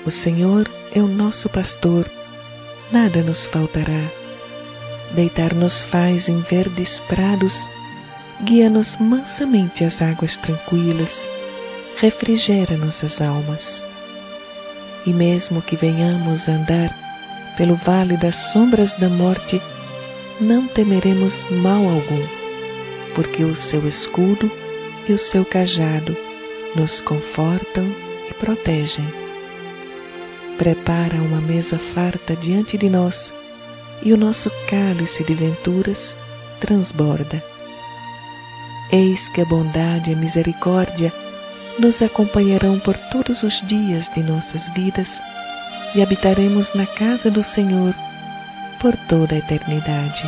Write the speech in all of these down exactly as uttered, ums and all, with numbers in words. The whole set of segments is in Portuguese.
O Senhor é o nosso pastor, nada nos faltará. Deitar-nos faz em verdes prados, guia-nos mansamente às águas tranquilas, refrigera nossas almas. E mesmo que venhamos andar pelo vale das sombras da morte, não temeremos mal algum, porque o seu escudo e o seu cajado nos confortam e protegem. Prepara uma mesa farta diante de nós, e o nosso cálice de venturas transborda. Eis que a bondade e a misericórdia nos acompanharão por todos os dias de nossas vidas, e habitaremos na casa do Senhor por toda a eternidade.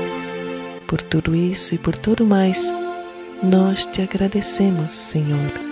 Por tudo isso e por tudo mais, nós te agradecemos, Senhor.